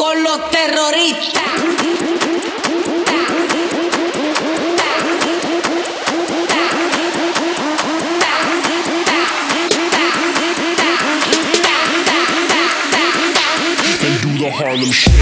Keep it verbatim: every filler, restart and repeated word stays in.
con los terroristas. And do the Harlem Shake.